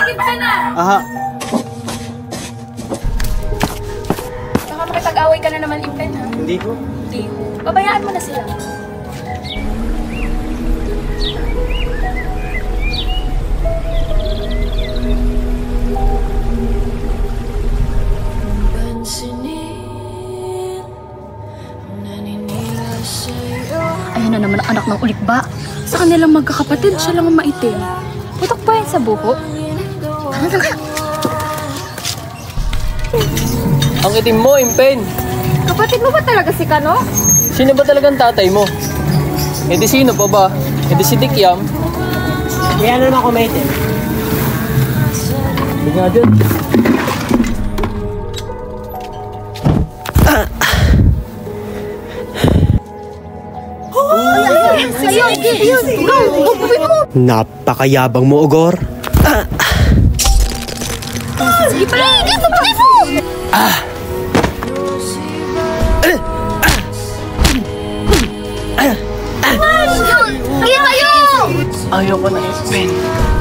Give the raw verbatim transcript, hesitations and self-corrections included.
Impen na! Aha. Baka makipag-away ka na naman, Impen, ha? Hindi ko. Hindi ko. Babayaan mo na sila. Ayan na naman ang anak ng ulikba. Sa kanilang magkakapatid, siya lang ang maitim. Putok pa yan sa buho. Ano na nga? Ang itim mo, Impen. Kapatid mo ba talaga si Kano? Sino ba talagang tatay mo? E di sino pa ba? E di si Dikyam. Kaya naman ako maitim. Hindi nga dyan. Napakayabang mo, Ogor. Sige pala, hindi mo, hindi mo! Ah! Kaya kayo! Ayaw ko na, Impen.